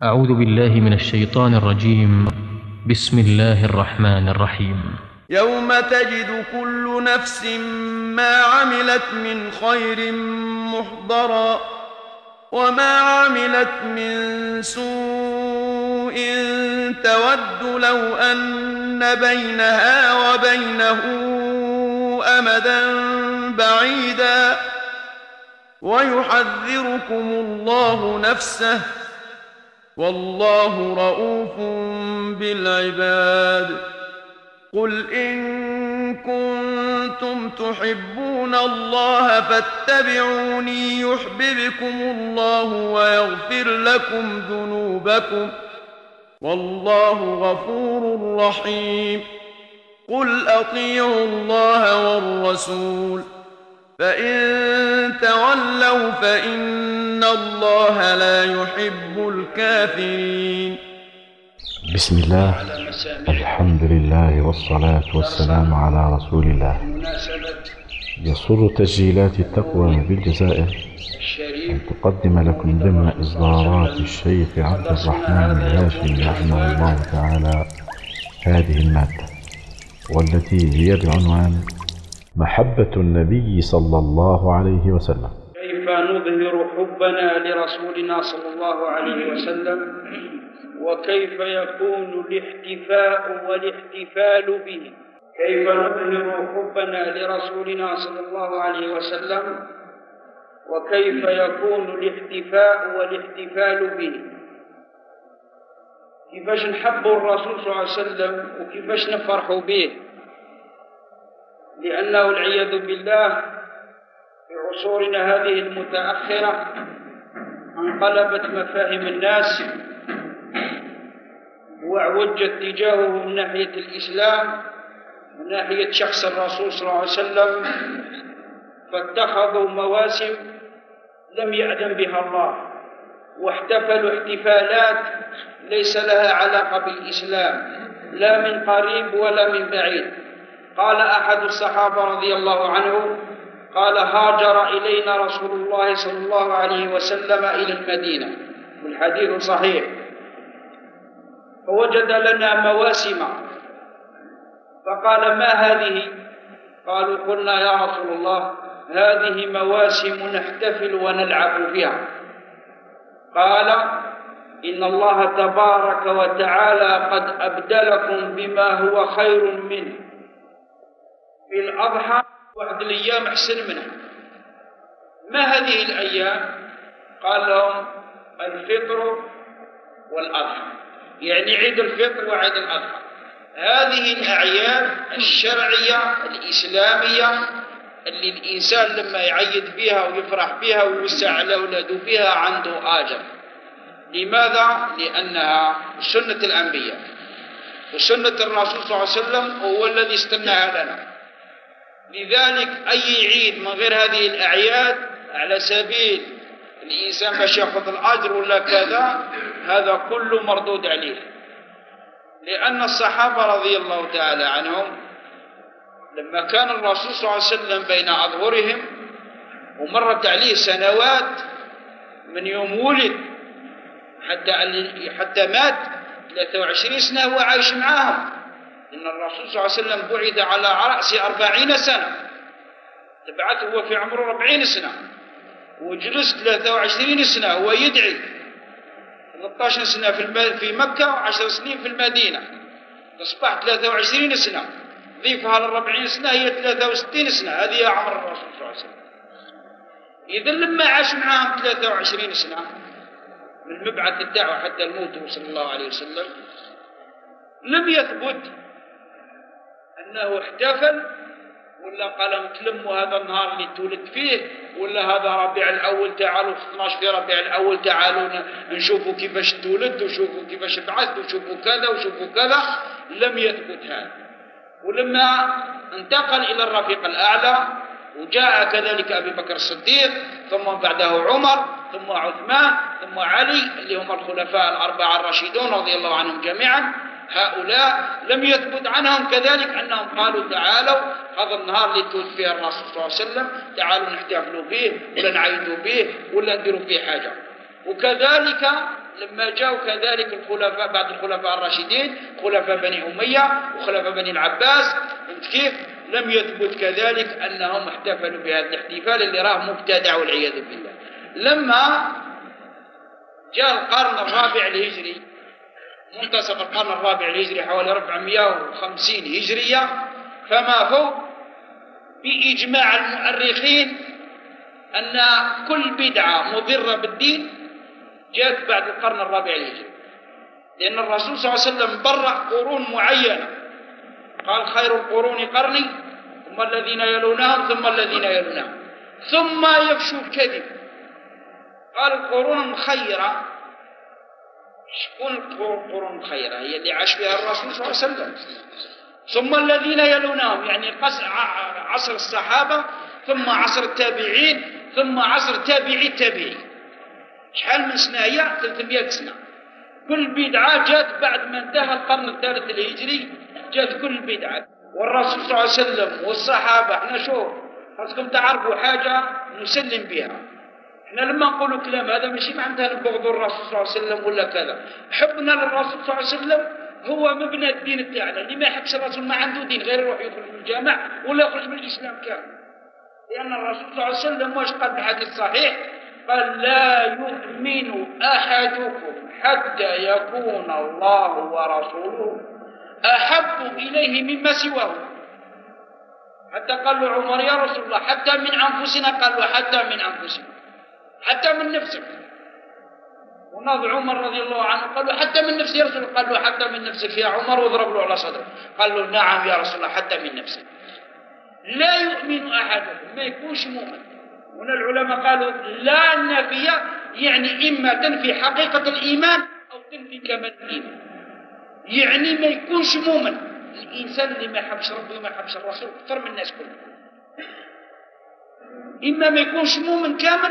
أعوذ بالله من الشيطان الرجيم. بسم الله الرحمن الرحيم. يوم تجد كل نفس ما عملت من خير محضرا وما عملت من سوء تود لو أن بينها وبينه أمدا بعيدا ويحذركم الله نفسه والله رؤوف بالعباد. قل إن كنتم تحبون الله فاتبعوني يحببكم الله ويغفر لكم ذنوبكم والله غفور رحيم. قل أطيعوا الله والرسول فإن تولوا فإن الله لا يحب الكافرين. بسم الله، الحمد لله والصلاة والسلام على رسول الله. يسر تسجيلات التقوى بالجزائر أن تقدم لكم ضمن إصدارات الشيخ عبد الرحمن الهاشمي رحمه الله تعالى هذه المادة، والتي هي بعنوان محبة النبي صلى الله عليه وسلم. كيف نظهر حبنا لرسولنا صلى الله عليه وسلم، وكيف يكون الاحتفاء والاحتفال به. كيف نظهر حبنا لرسولنا صلى الله عليه وسلم، وكيف يكون الاحتفاء والاحتفال به. كيفاش نحبوا الرسول صلى الله عليه وسلم وكيفاش نفرحوا به، لأنه والعياذ بالله في عصورنا هذه المتأخرة انقلبت مفاهيم الناس وعوجت تجاهه من ناحية الإسلام، من ناحية شخص الرسول صلى الله عليه وسلم، فاتخذوا مواسم لم يأذن بها الله، واحتفلوا احتفالات ليس لها علاقة بالإسلام لا من قريب ولا من بعيد. قال أحد الصحابة رضي الله عنه قال: هاجر إلينا رسول الله صلى الله عليه وسلم إلى المدينة، والحديث صحيح، فوجد لنا مواسم، فقال: ما هذه؟ قالوا: قلنا يا رسول الله هذه مواسم نحتفل ونلعب بها. قال: إن الله تبارك وتعالى قد أبدلكم بما هو خير منه. في الأضحى واحد الأيام أحسن منها. ما هذه الأيام؟ قال لهم: الفطر والأضحى، يعني عيد الفطر وعيد الأضحى. هذه الأعياد الشرعية الإسلامية اللي الإنسان لما يعيد بها ويفرح بها ويوسع على أولاده بها عنده أجر. لماذا؟ لأنها سنة الأنبياء، وسنة الرسول صلى الله عليه وسلم هو الذي استناها لنا. لذلك أي عيد من غير هذه الأعياد على سبيل الإنسان باش يأخذ الأجر ولا كذا، هذا كله مردود عليه. لأن الصحابة رضي الله تعالى عنهم لما كان الرسول صلى الله عليه وسلم بين أظهرهم ومرت عليه سنوات من يوم ولد حتى مات 23 سنة هو عايش معاهم. إن الرسول صلى الله عليه وسلم بعث على رأس 40 سنة، تبعث هو في عمره 40 سنة، وجلس 23 سنة هو يدعي، 13 سنة في مكة و10 سنين في المدينة، أصبح 23 سنة، ضيفها ل40 سنة هي 63 سنة. هذه عمر الرسول صلى الله عليه وسلم. إذا لما عاش معهم 23 سنة من مبعث الدعوة حتى الموت صلى الله عليه وسلم، لم يثبت أنه احتفل ولا قال نتلموا هذا النهار اللي تولد فيه، ولا هذا ربيع الأول تعالوا 12 في ربيع الأول تعالوا نشوفوا كيفاش تولد وشوفوا كيفاش بعث وشوفوا كذا وشوفوا كذا. لم يثبت هذا. ولما انتقل إلى الرفيق الأعلى وجاء كذلك أبي بكر الصديق، ثم بعده عمر، ثم عثمان، ثم علي اللي هم الخلفاء الأربعة الراشدون رضي الله عنهم جميعا، هؤلاء لم يثبت عنهم كذلك أنهم قالوا تعالوا هذا النهار اللي تولد فيه الرسول صلى الله عليه وسلم تعالوا نحتفلوا به ولا نعيدوا به ولا نديروا فيه حاجة. وكذلك لما جاءوا كذلك الخلفاء بعد الخلفاء الراشدين، خلفاء بني أمية وخلفاء بني العباس، كيف لم يثبت كذلك أنهم احتفلوا بهذا الاحتفال اللي راه مبتدع والعياذ بالله. لما جاء القرن الرابع الهجري، منتصف القرن الرابع الهجري حوالي 450 هجرية فما فوق، بإجماع المؤرخين أن كل بدعة مضرة بالدين جاءت بعد القرن الرابع الهجري، لأن الرسول صلى الله عليه وسلم برأ قرون معينة، قال خير القرون قرني ثم الذين يلونهم ثم الذين يلونهم ثم يفشو الكذب. قال القرون الخيرة، شكون القرون الخيرة؟ هي اللي عاش فيها الرسول صلى الله عليه وسلم. ثم الذين يلونهم يعني عصر الصحابة، ثم عصر التابعين، ثم عصر تابعي التابعين. شحال من سنة هي؟ 300 سنة. كل بدعة جاءت بعد ما انتهى القرن الثالث الهجري، جاءت كل بدعة. والرسول صلى الله عليه وسلم والصحابة، احنا شوف خاصكم تعرفوا حاجة نسلم بها. احنا لما نقولوا كلام هذا ماشي معناتها نبغضوا الرسول صلى الله عليه وسلم ولا كذا. حبنا للرسول صلى الله عليه وسلم هو مبنى الدين تاعنا. اللي ما يحبش الرسول ما عنده دين، غير يروح يخرج من الجامع ولا يخرج من الإسلام كامل. لأن الرسول صلى الله عليه وسلم واش قال في الحديث الصحيح؟ قال لا يؤمن أحدكم حتى يكون الله ورسوله أحب إليه مما سواه. حتى قال له عمر يا رسول الله حتى من أنفسنا، قال له حتى من أنفسنا، حتى من نفسك. وناظر عمر رضي الله عنه قال له حتى من نفسي يا رسول الله، قال له حتى من نفسك يا عمر، وضرب له على صدره قال له نعم يا رسول الله حتى من نفسك. لا يؤمن أحدكم، ما يكونش مؤمن. هنا العلماء قالوا لا نفي، يعني إما تنفي حقيقة الإيمان أو تنفي كمال الإيمان. يعني ما يكونش مؤمن الإنسان اللي ما يحبش ربه وما يحبش الرسول أكثر من الناس كلهم. إما ما يكونش مؤمن كامل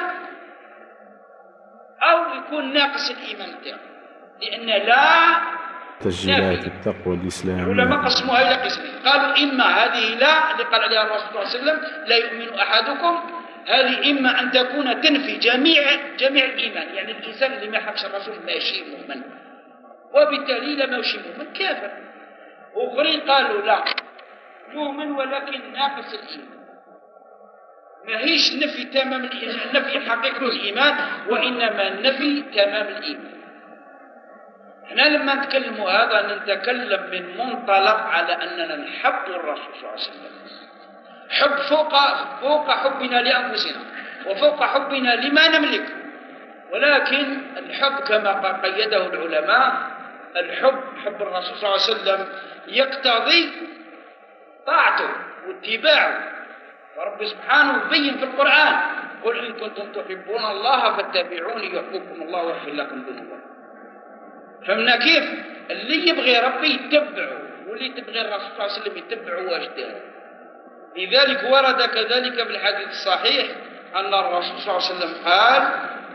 أو يكون ناقص الإيمان تاعه، لأن لا تسجيلات التقوى الإسلامية العلماء قسموها إلى قسمين. قالوا إما هذه لا اللي قال عليها الرسول صلى الله عليه وسلم لا يؤمن أحدكم، هذه إما أن تكون تنفي جميع الإيمان، يعني الإنسان اللي ما يحبش الرسول ماشي مؤمن، وبالتالي لا ماشي مؤمن كافر. وآخرين قالوا لا يؤمن ولكن ناقص الإيمان، ما هيش نفي تمام الإيمان، نفي حقيقة الإيمان، وإنما نفي تمام الإيمان. احنا لما نتكلم هذا نتكلم من منطلق على أننا نحب الرسول صلى الله عليه وسلم، حب فوق حبنا لأنفسنا وفوق حبنا لما نملك. ولكن الحب كما قيده العلماء، حب الرسول صلى الله عليه وسلم يقتضي طاعته واتباعه. ورب سبحانه يبين في القرآن قل إن كنتم تحبون الله فاتبعوني يحببكم الله ويغفر لكم ذنوبكم. فمنا كيف؟ اللي يبغي ربي يتبعه، واللي تبغي الرسول صلى الله عليه وسلم يتبعه واجتهاده. لذلك ورد كذلك بالحديث الصحيح أن الرسول صلى الله عليه وسلم قال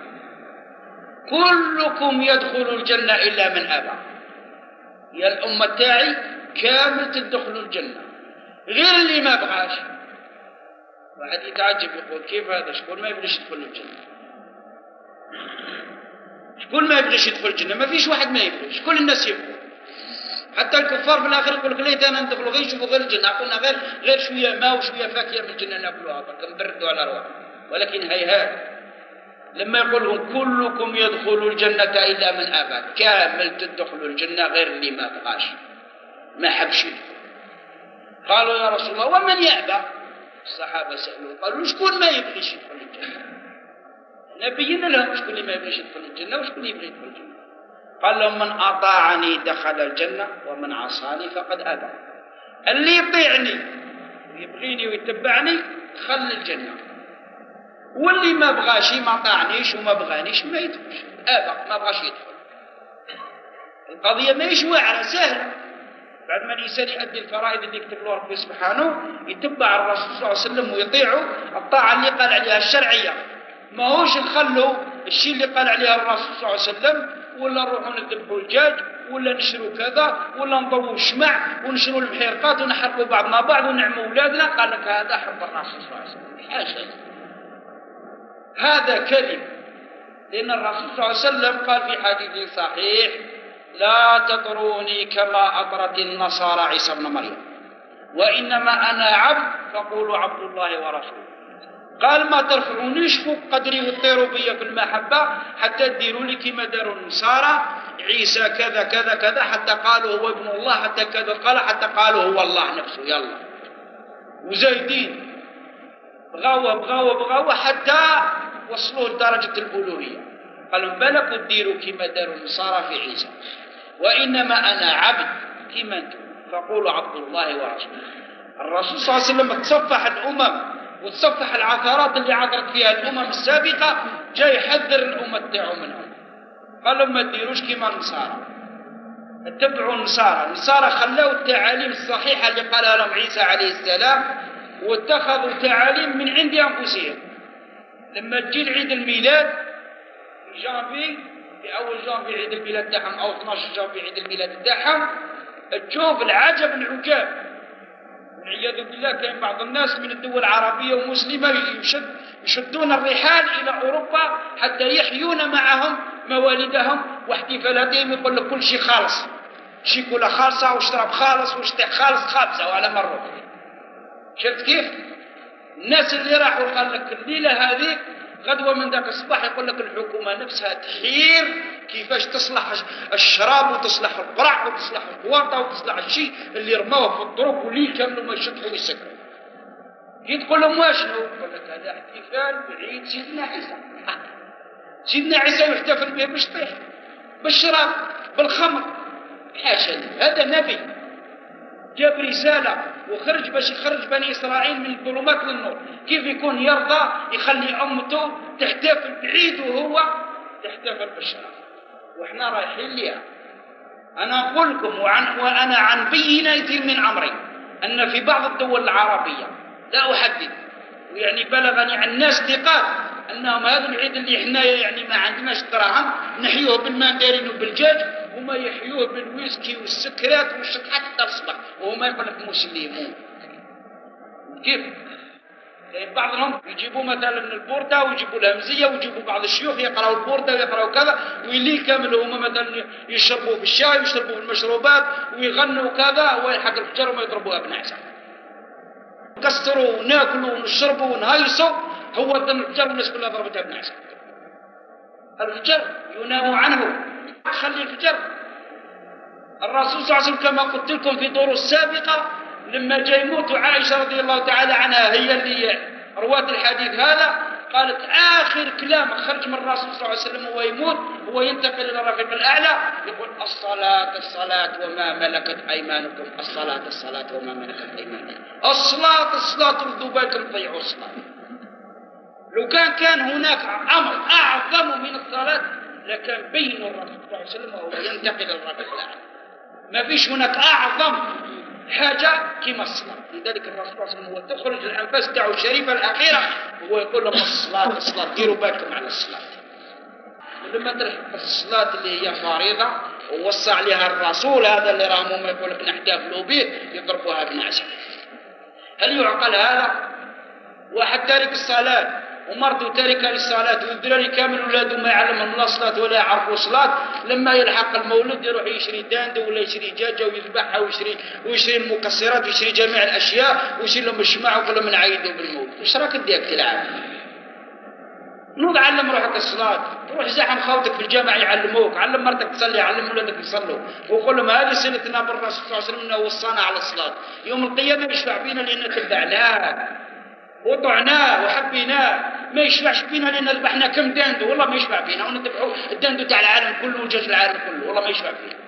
كلكم يدخل الجنة إلا من أبى. يا الأمة تاعي كامل تدخلوا الجنة غير اللي ما بغاش. واحد يتعجب يقول كيف هذا؟ شكون ما يبغيش يدخل الجنة؟ شكون ما يبغيش يدخل الجنة؟ ما فيش واحد ما يبغيش، كل الناس يبغوا. حتى الكفار في الآخر يقول لك ليت أنا ندخلوا غير يشوفوا غير الجنة، قلنا غير شوية ماء وشوية فاكهة من الجنة ناكلوها برك نبردوا على رواحنا. ولكن هيهات لما يقول لهم كلكم يدخل الجنة إلا من أبى، كامل تدخلوا الجنة غير اللي ما بغاش ما حبش. قالوا يا رسول الله ومن يأبى؟ الصحابة سألوا قالوا شكون ما يبغيش يدخل الجنة؟ نبينا لهم شكون اللي ما يبغيش يدخل الجنة وشكون اللي يبغي يدخل الجنة. قال لهم من أطاعني دخل الجنة ومن عصاني فقد أبى. اللي يطيعني ويبغيني ويتبعني دخل الجنة، واللي ما بغاش ما طاعنيش وما بغانيش ما يدخلش، أبى ما بغاش يدخل. القضية ماهيش واعرة سهلة. بعد ما الإنسان يؤدي الفرائض اللي يكتب له ربي سبحانه يتبع الرسول صلى الله عليه وسلم ويطيعه الطاعة اللي قال عليها الشرعية، ما هوش نخلوا الشيء اللي قال عليها الرسول صلى الله عليه وسلم، ولا نروحوا نذبحوا الدجاج ولا نشروا كذا ولا نضووا الشمع ونشروا المحيرقات ونحرقوا بعضنا بعض ونعموا أولادنا. قال لك هذا حب الرسول صلى الله عليه وسلم، حاشا، هذا كذب. لأن الرسول صلى الله عليه وسلم قال في حديث صحيح: لا تطروني كما أطرت النصارى عيسى ابن مريم، وإنما أنا عبد فقولوا عبد الله ورسوله. قال: ما ترفعونيش فوق قدري وتطيروا بي في المحبة حتى تديروا لي كما داروا النصارى عيسى كذا كذا كذا، حتى قالوا هو ابن الله، حتى كذا قال حتى قالوا هو الله نفسه. يلا وزايدين بغاوة حتى وصلوا لدرجة الألوهية. قالوا بالك تديروا كما داروا النصارى في عيسى، وإنما أنا عبد كما أنتم فقولوا عبد الله ورسوله. الرسول صلى الله عليه وسلم تصفح الأمم وتصفح العثرات اللي عثرت فيها الأمم السابقة، جاي يحذر الأمة تاعو منهم. قال لهم ما تديروش كما النصارى، اتبعوا النصارى خلاوا التعاليم الصحيحة اللي قالها لهم عيسى عليه السلام، واتخذوا تعاليم من عند أنفسهم. لما تجي عيد الميلاد في جانفي، في أول جانفي عيد الميلاد تاعهم، أو 12 جانفي عيد الميلاد تاعهم، تشوف العجب العجاب. والعياذ بالله كاين بعض الناس من الدول العربية ومسلمة يشدون الرحال إلى أوروبا حتى يحيون معهم موالدهم واحتفالاتهم. يقول لك كل شيء خالص، شيكولا خالصة واشرب خالص واشتاق خالص خابزة وعلى مرة. شفت كيف؟ الناس اللي راحوا قال لك الليلة هذه غدوة من ذاك الصباح يقول لك الحكومة نفسها تحير كيفاش تصلح الشراب وتصلح القرع وتصلح القواطة وتصلح الشيء اللي رموه في الطرق واللي كاملوا ما يشطحوا ويسكروا. تقول لهم واشنو؟ يقول لك هذا احتفال بعيد سيدنا عيسى. سيدنا عيسى يحتفل به بالشطيح، بالشراب، بالخمر. حاشا، هذا نبي جاب رسالة وخرج باش يخرج بني إسرائيل من الظلمات للنور. كيف يكون يرضى يخلي أمته تحتفل بعيد وهو تحتفل بالشراب؟ وإحنا رايحين لها. أنا أقول لكم وأنا عن بينة من أمري أن في بعض الدول العربية، لا أحدد، ويعني بلغني عن ناس ثقات أنهم هذا العيد اللي إحنا يعني ما عندناش دراهم نحيوه بالمندرين وبالدجاج، وما يحيوه بالويسكي والسكرات والشطحات حتى الصبح، وهما يقول لك مسلمون. كيف؟ بعضهم يجيبوا مثلا من البوردة ويجيبوا الهمزية ويجيبوا بعض الشيوخ يقرأوا البوردة ويقرأوا كذا، ويلي كامل هما مثلا يشربوا في الشاي ويشربوا في المشروبات ويغنوا كذا، ويلحق الفجر وما يضربوا أبناء عسى. كسروا وناكلوا ونشربوا ونهيصوا، هو الفجر الناس كلها ضربت أبناء عسى. الفجر ينام عنه، خلي الفجر. الرسول صلى الله عليه وسلم كما قلت لكم في دور السابقة لما جاء يموت عائشة رضي الله تعالى عنها هي اللي رواة الحديث هذا، قالت آخر كلام خرج من الرسول صلى الله عليه وسلم وهو يموت هو ينتقل إلى الرفيق الأعلى، يقول الصلاة الصلاة وما ملكت أيمانكم، الصلاة الصلاة وما ملكت أيمانكم، الصلاة ردوا بالكم طيعوا الصلاة. لو كان هناك أمر أعظم من الصلاة لكان بين الرسول صلى الله عليه وسلم وهو ينتقل إلى الرفيق الأعلى. ما فيش هناك أعظم حاجة كما الصلاة. لذلك الرسول صلى الله عليه وسلم هو تخرج الأنفاس تاعو الشريفة الأخيرة وهو يقول لهم الصلاة ديروا بالكم على الصلاة. ولما تلحق الصلاة اللي هي فريضة ووصى عليها الرسول هذا اللي راهم ما يقول لك نحتفلوا به يضربوها بالناس. هل يعقل هذا؟ واحد تارك الصلاة ومرته تاركة للصلاة والذراري كامل ولاده ما يعلمهم لا صلاة ولا يعرفوا صلاة، لما يلحق المولد يروح يشري داندة ولا يشري دجاجة ويذبحها ويشري المكسرات ويشري جميع الأشياء ويشري لهم الشماع وكل من عيدوا بالمولد. وش راك ديك تلعب؟ نوض علم روحك الصلاة، تروح زحم خوتك في الجامع يعلموك، علم مرتك تصلي، علم ولادك يصلوا، وقول لهم هذه سنتنا بالرسول صلى الله عليه وسلم انه وصانا على الصلاة. يوم القيامة يشفع فينا لأن تبعناه وطعناه وحبيناه، ما يشفعش فينا لأن ذبحنا كم داندو، والله ما يشفع فينا ونذبحوا الداندو تاع العالم كله وجاج العالم كله، والله ما يشفع فينا.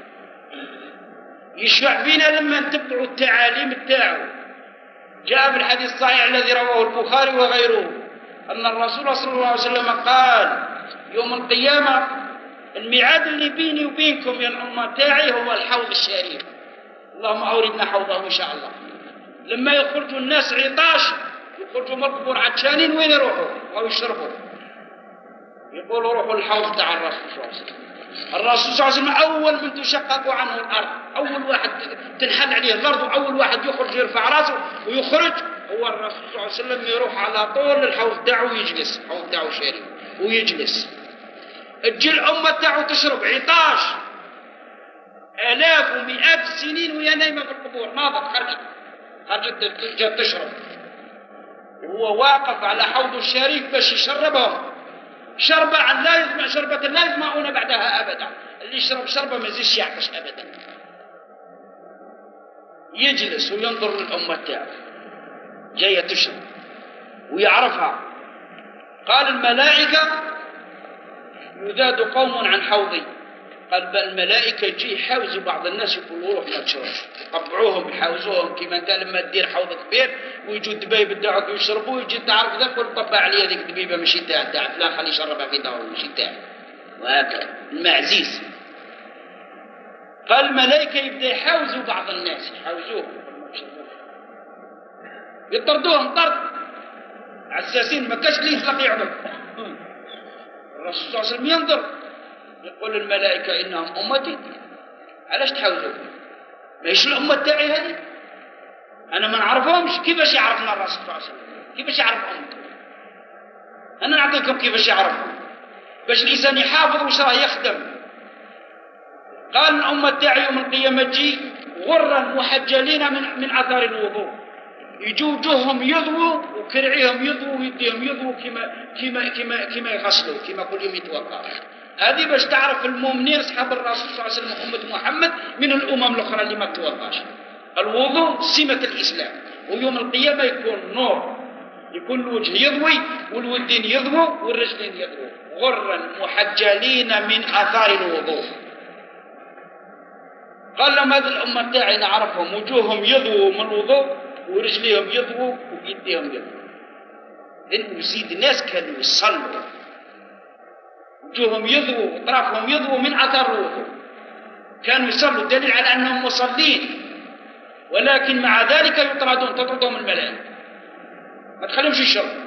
يشفع فينا لما نتبعوا التعاليم تاعو. جاء في الحديث الصحيح الذي رواه البخاري وغيره أن الرسول صلى الله عليه وسلم قال يوم القيامة الميعاد اللي بيني وبينكم يا الأمة تاعي هو الحوض الشريف، اللهم أوردنا حوضه إن شاء الله. لما يخرجوا الناس عطاش يخرجوا من القبور عطشانين وين يروحوا؟ أو يشربوا، يقولوا روحوا الحوض تاع الرسول صلى الله عليه وسلم. الرسول صلى الله عليه وسلم أول من تشقق عنه الأرض، أول واحد تنحل عليه الأرض وأول واحد يخرج يرفع راسه ويخرج هو الرسول صلى الله عليه وسلم. يروح على طول الحوض تاعه ويجلس، الحوض تاعه شريف ويجلس. تجي الأمة تاعو تشرب عطاش آلاف ومئات السنين وهي نايمة في القبور، ناضت خرجت جات تشرب، وهو واقف على حوض الشريف باش يشربهم شربة لا يظمأ، شربة لا يظمأون بعدها أبدا. اللي يشرب شربة ما يزيدش يعطش أبدا. يجلس وينظر للأمة تاعه جاية تشرب ويعرفها. قال الملائكة يذاد قوم عن حوضي. قال الملائكة يجي يحاوزوا بعض الناس يقولوا روح ما تشرب، يقبعوهم يحاوزوهم كما انت لما تدير حوض كبير ويجوا الدبايب تاعك يشربوا ويجي تعرف ذاك وطبع عليه هذيك الدبيبه ماشي تاع فلان خليه يشربها في داره ماشي تاعه، وهكذا المعزيز. قال الملائكة يبدا يحاوزوا بعض الناس يحاوزوهم يطردوهم طرد عساسين ما كاش اللي يطلق يعمل. الرسول صلى الله عليه وسلم ينظر يقول الملائكة إنهم أمتي، علاش تحاوزوا؟ ماهيش الأمة تاعي هذه؟ أنا ما نعرفهمش، كيفاش يعرفنا الرسول صلى الله عليه وسلم؟ كيفاش يعرف أمته؟ أنا نعطيكم كيفاش يعرفهم باش الإنسان يحافظ وش راه يخدم. قال الأمة تاعي يوم القيامة تجي غرا محجلين من أثار الوضوء، يجوا وجوههم يضووا وكرعيهم يضووا ويديهم يضووا كما يغسلوا كما كل يوم يتوضا. هذه باش تعرف المؤمنين أصحاب الرسول صلى الله عليه وسلم أمة محمد من الأمم الأخرى اللي ما توضاش. الوضوء سمة الإسلام، ويوم القيامة يكون نور، يكون الوجه يضوي والودين يضووا والرجلين يضووا غرا محجلين من أثار الوضوء. قال لهم هذه الأمة تاعي نعرفهم وجوههم يضووا من الوضوء ورجليهم يضووا ويديهم يضووا. لأنه يزيد الناس كانوا يصلوا وجوههم يضووا وطرافهم يضووا من أثر الوضوء، كانوا يصلوا دليل على أنهم مصلين، ولكن مع ذلك يطردون تطردهم الملائكة ما تخليهمش يشربوا.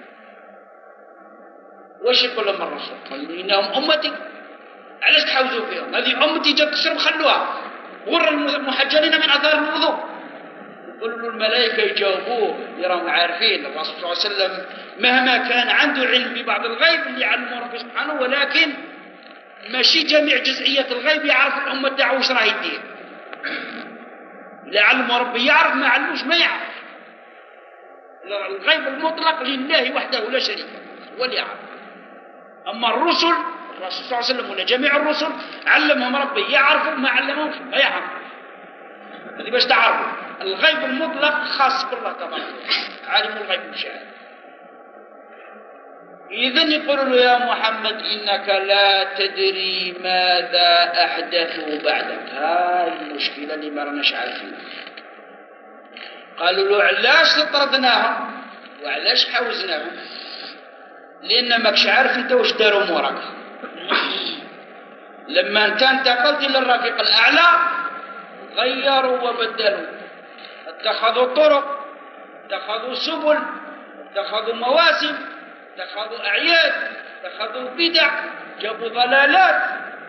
واش يقول لهم الرسول؟ قال إنهم أمتي، علاش تحاوزوا فيهم؟ هذه أمتي جات تشرب خلوها غر المحجلين من أثار الوضوء. يقول له الملائكة يجاوبوه يراهم عارفين الرسول صلى الله عليه وسلم مهما كان عنده علم ببعض الغيب اللي يعلمه ربي سبحانه، ولكن ماشي جميع جزئيات الغيب يعرف الأمة تاعو واش راه يدير. اللي علمه ربي يعرف، ما علموش ما يعرف. الغيب المطلق لله وحده لا شريك له، هو اللي يعرف. أما الرسل الرسول صلى الله عليه وسلم ولا جميع الرسل علمهم ربي يعرفوا، ما علمهمش ما يعرفوا. هذه باش تعرفوا الغيب المطلق خاص بالله تبارك وتعالى، عالم الغيب والشهادة. إذن يقولوا له يا محمد إنك لا تدري ماذا أحدثوا بعدك. هاي المشكلة اللي ما راناش عارفين. قالوا له علاش طردناهم وعلاش حوزناهم؟ لأن ماكش عارف أنت واش داروا موراك. لما أنت انتقلت إلى الرفيق الأعلى غيروا وبدلوا، اتخذوا طرق، اتخذوا سبل، اتخذوا مواسم، اتخذوا أعياد، اتخذوا بدع، جابوا ضلالات،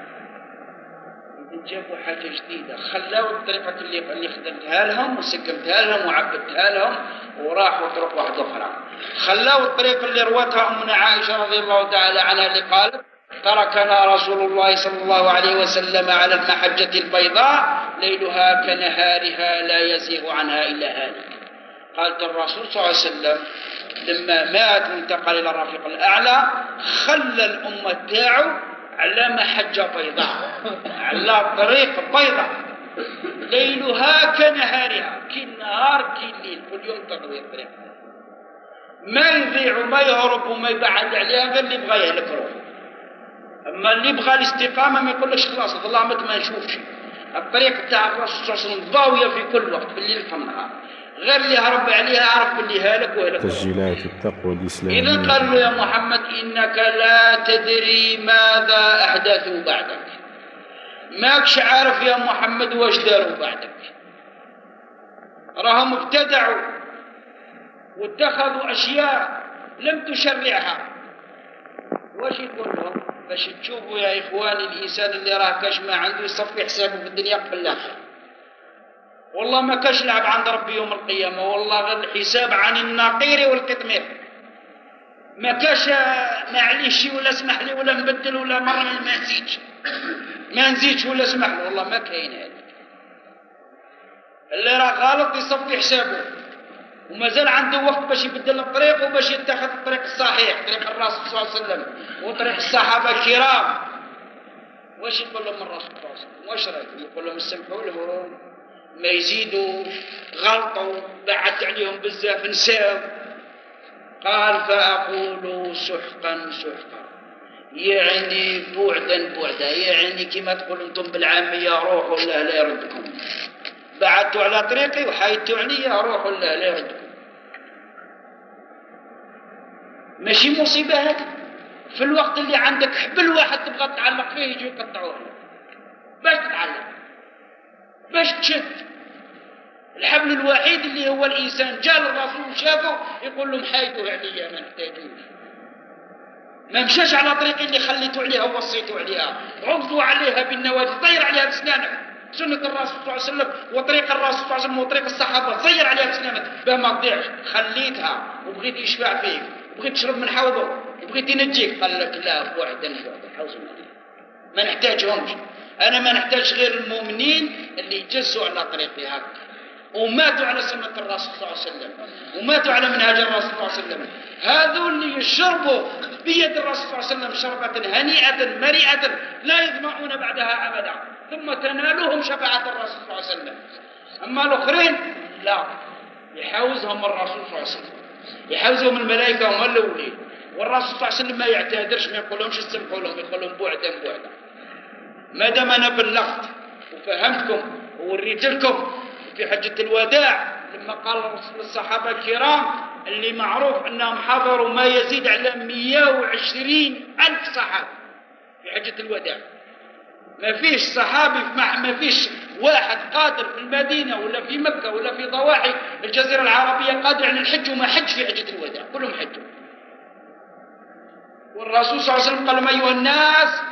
جابوا حاجة جديدة، خلاوا الطريقة اللي خدمتها لهم وسقمتها لهم وعبدتها لهم وراحوا طرق واحدة أخرى. خلاوا الطريقة اللي روتها أمنا عائشة رضي الله تعالى عنها اللي قالت تركنا رسول الله صلى الله عليه وسلم على المحجة البيضاء ليلها كنهارها لا يزيغ عنها إلا هالك. قالت الرسول صلى الله عليه وسلم لما مات وانتقل إلى الرفيق الأعلى خلى الأمة تاعو على محجة بيضاء، على طريق بيضاء ليلها كنهارها، كي النهار كي الليل، كل يوم تضوي الطريق، ما يضيع وما يهرب وما يبعد عليها غير اللي بغى يهلك روحه. أما اللي بغى الاستقامة ما يقولش خلاص ظلامت ما نشوفش. الطريق تاع الرسول صلى الله عليه وسلم ضاوية في كل وقت بالليل في النهار، غير اللي هرب عليها عرف اللي هالك وهلك. تسجيلات التقوى الإسلامية. إذا قال له يا محمد إنك لا تدري ماذا أحدثوا بعدك، ماكش عارف يا محمد واش داروا بعدك. راهم ابتدعوا واتخذوا أشياء لم تشرعها. واش يقول لهم؟ باش تشوفوا يا إخواني الإنسان اللي راه كاش ما عنده يصفي حسابه في الدنيا قبل الآخرة. والله ما كاش لعب عند ربي يوم القيامة، والله غير الحساب عن النقير والقطمير. ما كاش معليش شي ولا اسمح لي ولا نبدل ولا مرة ما نزيدش ولا اسمح لي، والله ما كاين هذا. اللي راه غلط يصفي حسابه ومازال عنده وقت باش يبدل الطريق وباش يتخذ الطريق الصحيح، طريق الرسول صلى الله عليه وسلم وطريق الصحابة الكرام. واش يقول لهم الرسول صلى الله عليه وسلم؟ واش رايك؟ يقول لهم استمعوا لهم، ما يزيدوا غلطوا بعدت عليهم بزاف نساو. قال فأقول سحقا سحقا، يعني بعدا، يعني كما تقول انتم بالعامية روحوا الله لا يردكم. بعدتوا على طريقي وحايدتوا عليا، روحوا الله لا يردكم. ماشي مصيبة هذه في الوقت اللي عندك حبل واحد تبغى تتعلق فيه يجي يقطعوه لك. باش تتعلق؟ باش تشد؟ الحبل الوحيد اللي هو الإنسان جاء للرسول وشافه يقول له محايدوا عليا ما نحتاجوش. ما مشاش على طريقي اللي خليتوا عليها ووصيتوا عليها، عضوا عليها بالنواجذ، طير عليها بسنانك. سنة الرسول صلى الله عليه وسلم وطريق الرسول صلى الله عليه وسلم وطريق الصحابة، طير عليها بسنانك باه ما تضيعش. خليتها وبغيت يشفع فيك وبغيت تشرب من حوضه وبغيت ينجيك، قال لك لا بعدا حوز ما نحتاجهمش. أنا ما نحتاج غير المؤمنين اللي يجزوا على طريقي هكا وماتوا على سنة الرسول صلى الله عليه وسلم وماتوا على منهج الرسول صلى الله عليه وسلم. هذول اللي يشربوا بيد الرسول صلى الله عليه وسلم شربة هنيئة مريئة لا يظمعون بعدها أبدا، ثم تنالهم شفاعة الرسول صلى الله عليه وسلم. أما الآخرين لا، يحاوزهم الرسول صلى الله عليه وسلم، يحاوزهم الملائكة هم الأولين، والرسول صلى الله عليه وسلم ما يعتذرش، ما يقولهمش استمحوا لهم، يقول لهم بعدا. ما دام أنا بلغت وفهمتكم ووريت لكم في حجة الوداع لما قال للصحابة الكرام اللي معروف أنهم حضروا ما يزيد على 120,000 صحابي في حجة الوداع. ما فيش صحابي، ما فيش واحد قادر في المدينة ولا في مكة ولا في ضواحي الجزيرة العربية قادر على الحج وما حج في حجة الوداع، كلهم حجوا. والرسول صلى الله عليه وسلم قال لهم أيها الناس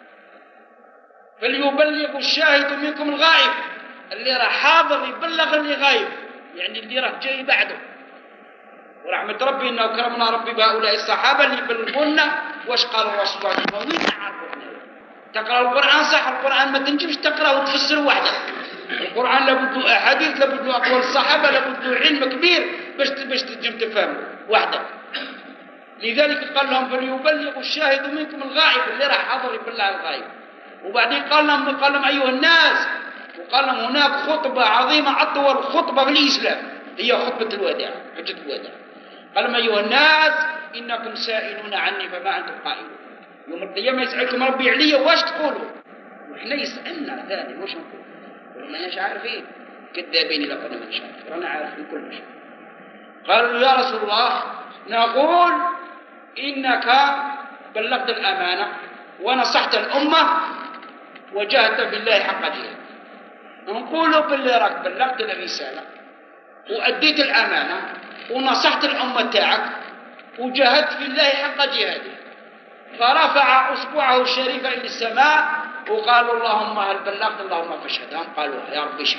فليبلغ الشاهد منكم الغائب، اللي راه حاضر يبلغ اللي غايب، يعني اللي راه جاي بعده. ورحمة ربي إنه كرمنا ربي بهؤلاء الصحابة اللي يبلغونا واش قال الرسول صلى الله عليه وسلم. وين نعرفوا تقرأ القرآن صح، القرآن ما تنجمش تقرأ وتفسر وحدك. القرآن لابد أحاديث، لابد أقوال الصحابة، لابد علم كبير باش تنجم تفهمه وحدك. لذلك قال لهم فليبلغ الشاهد منكم الغائب، اللي راه حاضر يبلغ الغائب. وبعدين قال لهم أيها الناس، وقال لهم هناك خطبة عظيمة أطول خطبة في الإسلام هي خطبة الوداع، حجة الوداع. قال لهم أيها الناس إنكم سائلون عني فما أنتم قائلون. يوم القيامة يسألكم ربي عليا واش تقولوا، وإحنا يسألنا ثاني واش نقول، ما نش عارفين، كذابين إذا قلنا ما نش عارفين، أنا عارفين كل شيء. قالوا يا رسول الله نقول إنك بلغت الأمانة ونصحت الأمة وجاهدت بالله حق جهاده. نقولوا باللي راك بلغت الرسالة وأديت الأمانة ونصحت الأمة تاعك وجاهدت في الله حق جهاده. فرفع أصبعه الشريفة إلى السماء وقالوا اللهم هل بلغت، اللهم فاشهد. هم قالوا يا رب اشهد.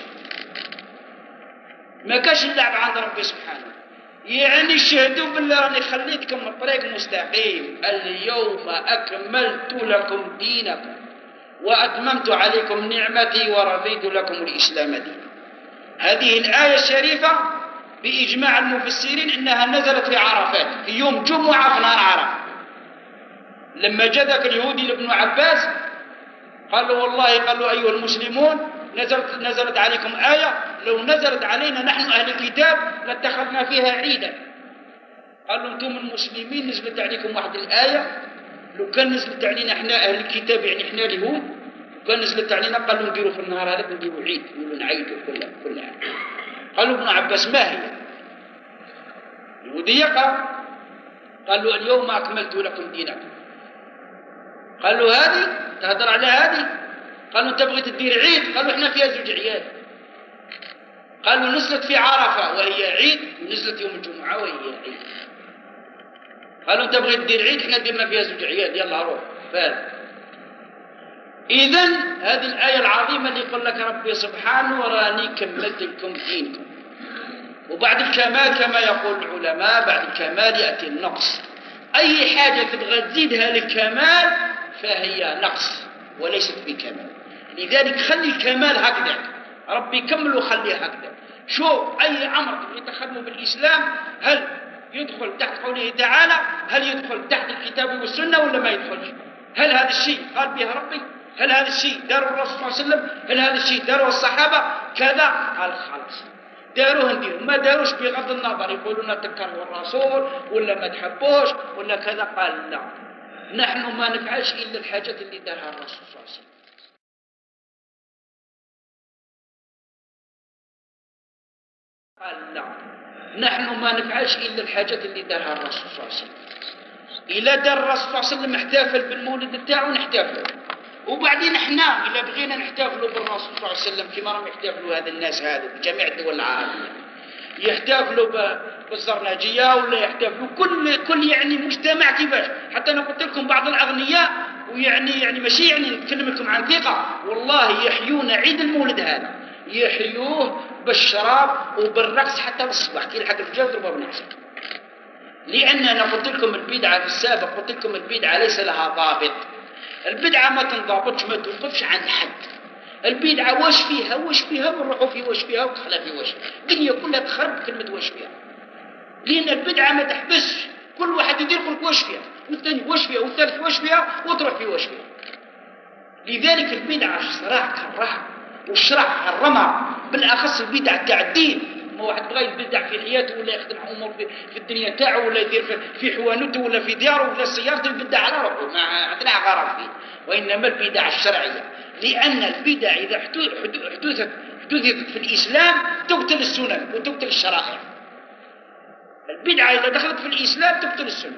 ما كاش اللعب عند ربي سبحانه، يعني شهدوا بالله راني خليتكم الطريق مستقيم. اليوم أكملت لكم دينكم وأتممت عليكم نعمتي ورضيت لكم الإسلام دينا. هذه الآية الشريفة بإجماع المفسرين إنها نزلت في عرفات في يوم جمعة في نهار عرفة، لما جاء ذاك اليهودي لابن عباس قال له والله، قال له أيها المسلمون نزلت عليكم آية لو نزلت علينا نحن أهل الكتاب لاتخذنا فيها عيدا. قال له أنتم المسلمين نزلت عليكم واحد الآية، لو كان نزلت علينا احنا أهل الكتاب يعني احنا اليهود، لو كان نزلت علينا قالوا نديروا في النهار هذا نديروا عيد ونعيدوا كل عام. قالوا ابن عباس ما هي اليهودية؟ قال له اليوم أكملت لكم دينكم. قال له هذه تهدر على هذه؟ قالوا انت بغيت تدير عيد؟ قالوا احنا فيها زوج عياد. قالوا نزلت في عرفة وهي عيد ونزلت يوم الجمعة وهي عيد. قالوا انت بغيت تدير عيد، احنا درنا فيها زوج عياد، يلا روح فاهم. إذن هذه الآية العظيمة اللي يقول لك ربي سبحانه وراني كملت لكم دينكم. وبعد الكمال كما يقول العلماء بعد الكمال يأتي النقص. أي حاجة تبغى تزيدها للكمال فهي نقص وليست بكمال. لذلك خلي الكمال هكذا، ربي كمل وخليه هكذا. شوف أي أمر يتخدمه بالإسلام هل يدخل تحت قوله تعالى، هل يدخل تحت الكتاب والسنة ولا ما يدخلش؟ هل هذا الشيء قال به ربي؟ هل هذا الشيء داره الرسول صلى الله عليه وسلم؟ هل هذا الشيء داره الصحابة؟ كذا قال خلاص داروه ندير، ما داروش بغض النظر يقولون تكرهوا الرسول ولا ما تحبوش ولا كذا. قال لا، نحن ما نفعلش إلا الحاجات اللي دارها الرسول صلى الله عليه وسلم. قال لا، نحن ما نفعلش إلا الحاجات اللي دارها الرسول صلى الله عليه وسلم. إلا دار الرسول صلى الله عليه وسلم احتفل بالمولد بتاعه نحتفلوا، وبعدين احنا إلا بغينا نحتفلوا بالرسول صلى الله عليه وسلم كما راهم يحتفلوا هذا الناس هذا بجميع الدول العربية، يحتفلوا بالزرناجية ولا يحتفلوا كل يعني مجتمع كيفاش. حتى أنا قلت لكم بعض الأغنياء ويعني ماشي يعني نتكلم لكم عن ثقة، والله يحيون عيد المولد هذا، يحيوه بالشراب وبالرقص حتى بالصباح كي يلحق الفجر يضربوا بنفسه. لأن أنا قلت لكم البدعة في السابق، قلت لكم البدعة ليس لها ضابط. البدعة ما تنضبطش، ما توقفش عند حد. البدعة واش فيها ونروحوا في واش فيها وتخلى في واش. الدنيا كلها تخرب كلمة واش فيها. لأن البدعة ما تحبسش، كل واحد يدير يقول واش فيها، والثاني واش فيها، والثالث واش فيها، وتروح في واش فيها. لذلك البدعة الشرع كرهها والشرع حرمها، بالأخص البدع تاع الدين. ما واحد بغى يبدع في حياته ولا يخدم امور في الدنيا تاعو ولا يدير في حوانته ولا في دياره ولا سيارته يبدع على روحه، ما عندنا غرض فيه. وانما البدع الشرعيه، لان البدع اذا حدثت في الاسلام تقتل السنن وتقتل الشرائع. البدعه اذا دخلت في الاسلام تقتل السنه،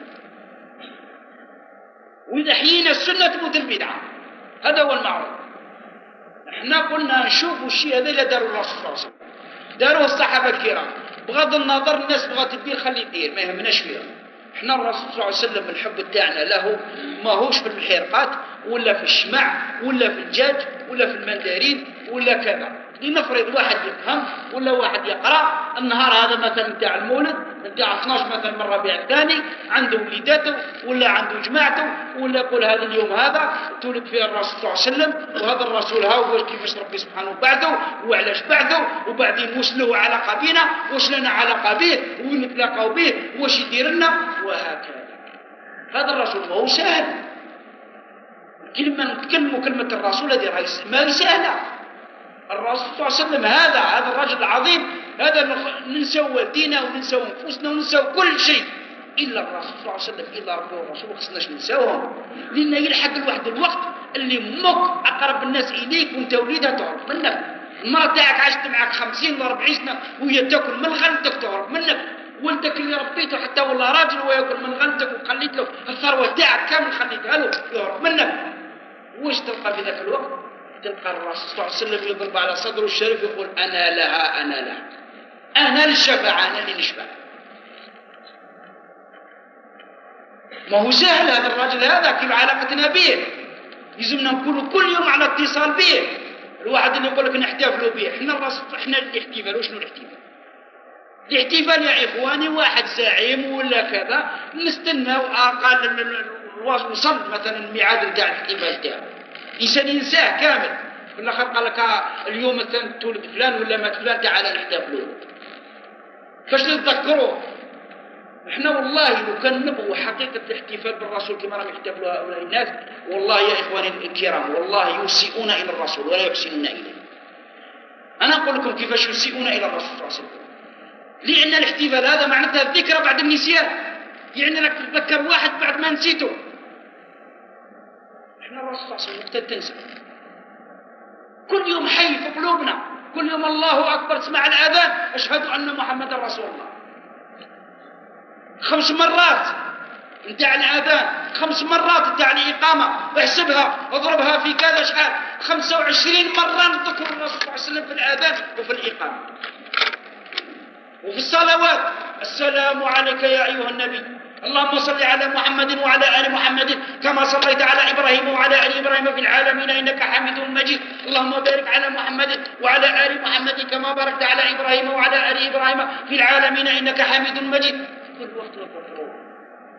واذا حيينا السنه تموت البدعه. هذا هو المعروف. احنا قلنا نشوفوا الشيء هذا اللي داروا الرسول صلى الله عليه وسلم، داروه الصحابة الكرام. بغض النظر الناس بغات تدير خلي تدير، ما يهمناش فيها. احنا الرسول صلى الله عليه وسلم الحب تاعنا له ما هوش في الحرقات ولا في الشمع ولا في الدجاج ولا في المندارين ولا كذا. لنفرض واحد يفهم ولا واحد يقرأ النهار هذا مثلا تاع المولد تاع 12 مثلا من الربيع الثاني، عنده وليداته ولا عنده جماعته، ولا يقول هذا اليوم هذا تولد فيه الرسول صلى الله عليه وسلم، وهذا الرسول هاو كيفاش ربي سبحانه بعثه وعلاش بعثه، وبعدين واش له علاقة بنا واش لنا علاقة به ونتلاقاو به واش يدير لنا وهكذا. هذا الرسول ما هو سهل. كلمة نتكلموا كلمة الرسول هذه ما سهلة. الرسول صلى الله عليه وسلم هذا الرجل العظيم هذا ننسوا دينه وننسوا انفسنا وننسوا كل شيء الا الرسول صلى الله عليه وسلم، الا ربه والرسول ما خصناش ننساوهم. لان يلحق الواحد الوقت اللي امك اقرب الناس اليك وانت وليدها تهرب منك. المرأة تاعك عشت معك 50 ولا 40 سنه وهي تاكل من غلتك تهرب منك، ولدك اللي ربيته حتى والله راجل وياكل من غلتك وخليت له الثروه تاعك كامل خليتها له يهرب منك. واش تلقى في ذاك الوقت؟ تلقى الرسول صلى الله عليه وسلم يضرب على صدره الشريف يقول أنا لها أنا لها، أنا للشفاعة، أنا اللي نشفع. ما هو سهل هذا الرجل هذا كيف علاقتنا به، يلزمنا نكونوا كل يوم على اتصال به. الواحد اللي يقول لك نحتفلوا به، احنا الاحتفال. وشنو الاحتفال؟ الاحتفال يا إخواني واحد زعيم ولا كذا نستنى قال وصل مثلا الميعاد تاع الاحتفال تاعه، إنسان ينساه كامل. في الآخر قال لك اليوم مثلا تولد فلان ولا مات فلان تعال نحتفلوا. فاش نتذكروه؟ احنا والله لو كان نبغوا حقيقة الاحتفال بالرسول كما راهم يحتفلوا هؤلاء الناس، والله يا إخواني الكرام والله يسيئون إلى الرسول ولا يحسنون إليه. أنا أقول لكم كيفاش يسيئون إلى الرسول صلى الله عليه وسلم. لأن الاحتفال هذا معناتها الذكرى بعد النسيان، يعني أنك تتذكر واحد بعد ما نسيته. احنا الرسول صلى الله عليه وسلم تنسى كل يوم حي في قلوبنا، كل يوم الله أكبر تسمع الأذان أشهد أن محمد رسول الله 5 مرات نتاع الأذان، 5 مرات نتاع الإقامة، احسبها اضربها في كذا شحال 25 مرة نذكر الرسول صلى الله عليه وسلم في الأذان وفي الإقامة وفي الصلوات. السلام عليك يا أيها النبي، اللهم صل على محمد وعلى آل محمد كما صليت على إبراهيم وعلى آل إبراهيم في العالمين إنك حميد مجيد، اللهم بارك على محمد وعلى آل محمد كما باركت على إبراهيم وعلى آل إبراهيم في العالمين إنك حميد مجيد. كل وقت نذكره.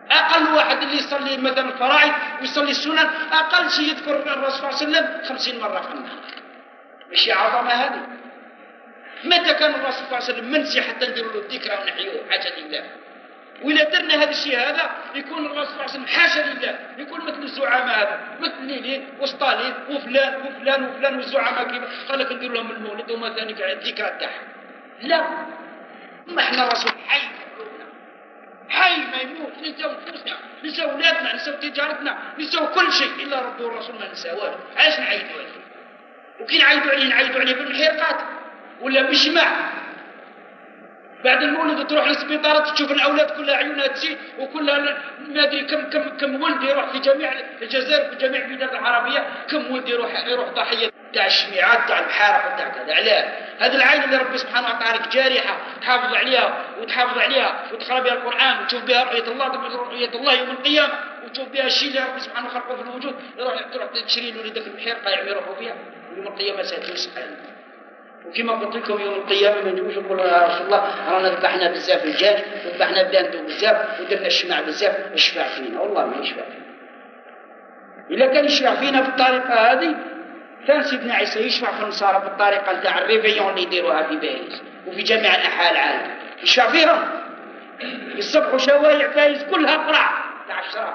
أقل واحد اللي يصلي مثلا الفرائض ويصلي السنن أقل شيء يذكر الرسول صلى الله عليه وسلم 50 مرة في النهار. مش عظمة هذه؟ متى كان الرسول صلى الله عليه وسلم منسي حتى نديروا له الذكرى ونحيوه؟ حاشا لله. وإذا درنا هذا الشيء هذا يكون الرسول صلى الله عليه وسلم حاشا لله يكون مثل الزعماء هذا، مثل لينين وستالين وفلان وفلان وفلان والزعماء كيف قال لك ندير لهم المولد وما ثاني الذكرى تاعهم. لا، ما احنا الرسول حي حي ما يموت، نساو نفوسنا، نساو ولادنا، نساو تجارتنا، نساو كل شيء إلا ربي والرسول ما نساواه. علاش نعيدوا عليه؟ وكي نعيدوا عليه بالمحرقات ولا بالجماع. بعد المولد تروح للسبيطارات تشوف الأولاد كلها عيونها تسيل وكلها ما أدري كم ولد يروح في جميع الجزائر في جميع البلاد العربية، كم ولد يروح ضحية تاع الشميعات تاع الحارق تاع كذا. علاه؟ هذه العين اللي ربي سبحانه وتعالى جارحة تحافظ عليها وتقرأ بها القرآن وتشوف بها رؤية الله يوم القيامة وتشوف بها الشيء اللي ربي سبحانه خلقه في الوجود، تروح تشري لولدك المحرقة يعمروه فيها يوم القيامة ستسأل. وكما قلت لكم يوم القيامة ما نجوش نقولوا يا رسول الله رانا ذبحنا بزاف الدجاج وذبحنا بدانتو بزاف ودرنا الشمع بزاف، اشفع فينا. والله ما يشفع فينا. إذا كان يشفع فينا بالطريقة هذه كان سيدنا عيسى يشفع في النصارى بالطريقة نتاع الريفيون اللي يديروها في باريس وفي جميع أنحاء العالم، يشفع فيهم يصبحوا شوارع باريس كلها قرع تاع الشراب.